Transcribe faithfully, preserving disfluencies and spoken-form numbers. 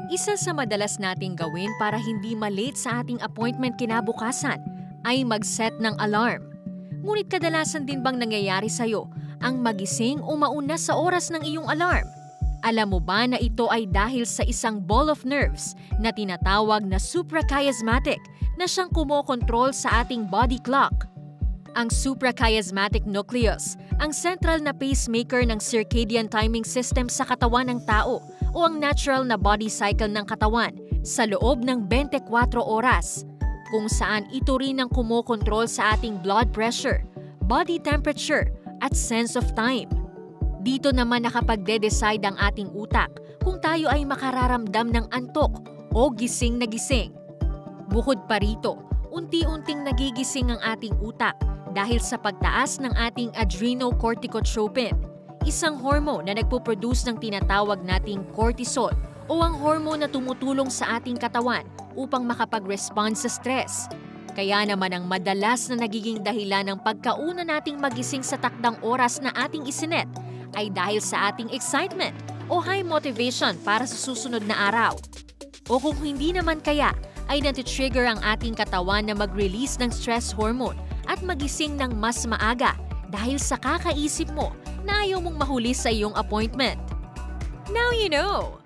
Isa sa madalas nating gawin para hindi malate sa ating appointment kinabukasan ay mag-set ng alarm. Ngunit kadalasan din bang nangyayari sa'yo ang magising o mauna sa oras ng iyong alarm? Alam mo ba na ito ay dahil sa isang ball of nerves na tinatawag na suprachiasmatic na siyang kumokontrol sa ating body clock? Ang suprachiasmatic nucleus, ang central na pacemaker ng circadian timing system sa katawan ng tao o ang natural na body cycle ng katawan sa loob ng twenty-four oras, kung saan ito rin ang kumokontrol sa ating blood pressure, body temperature, at sense of time. Dito naman nakapagde-decide ang ating utak kung tayo ay makararamdam ng antok o gising na gising. Bukod pa rito, unti-unting nagigising ang ating utak dahil sa pagtaas ng ating adrenocorticotropin, isang hormone na nagpo-produce ng tinatawag nating cortisol o ang hormone na tumutulong sa ating katawan upang makapag-respond sa stress. Kaya naman ang madalas na nagiging dahilan ng pagkauna nating magising sa takdang oras na ating isinet ay dahil sa ating excitement o high motivation para sa susunod na araw. O kung hindi naman kaya, ay natitrigger ang ating katawan na mag-release ng stress hormone at magising ng mas maaga dahil sa kakaisip mo na ayaw mong mahuli sa iyong appointment. Now you know!